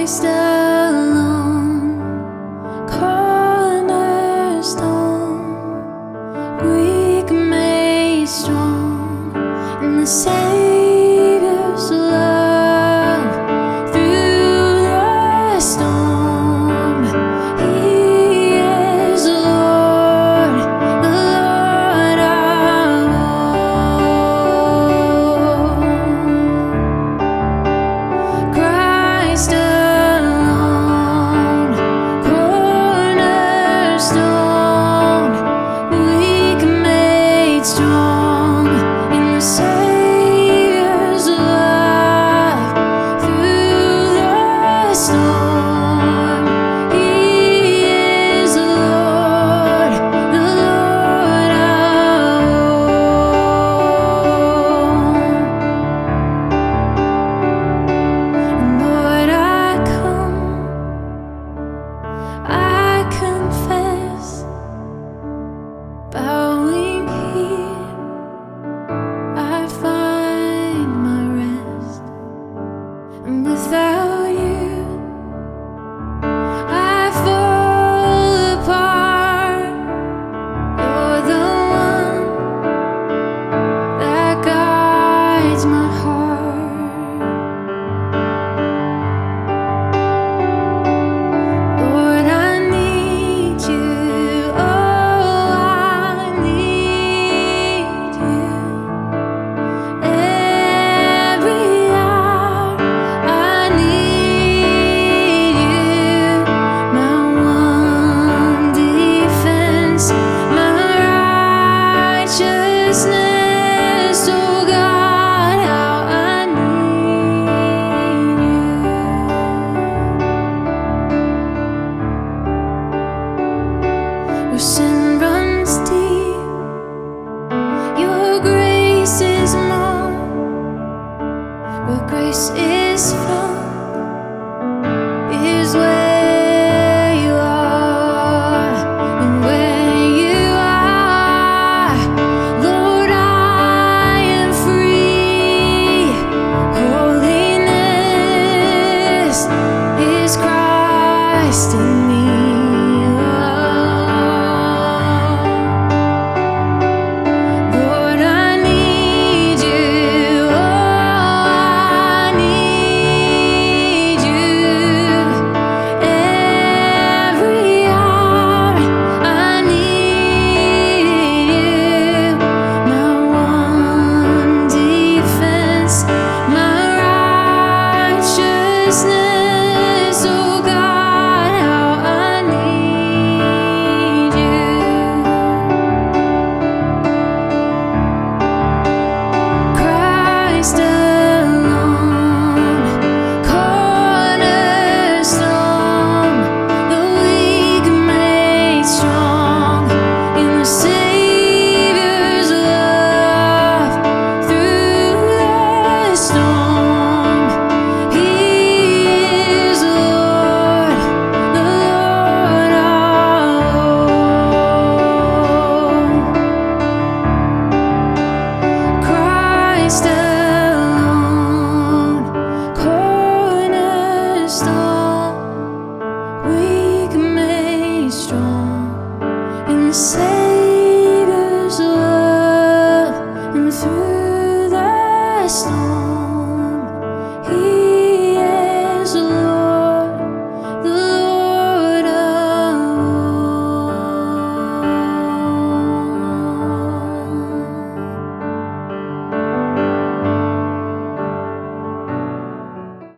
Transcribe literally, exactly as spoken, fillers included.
Christ alone, cornerstone, weak made strong in the Savior's love. Through the storm, He is Lord, the Lord of all. Christ alone, cornerstone, weak made strong in the Savior's love. Through the storm, He is Lord, the Lord of all. Lord, I come, I confess, bowing here, I find my rest. And without you, I fall apart. You're the one that guides my heart. Lord, I need you. Oh, I need you. Every hour I need you. My one defense, my righteousness. Oh God, how I need you. Where sin runs deep, your grace is more. Where grace is found is where you are. And where you are, Lord, I am free. Holiness is Christ in me.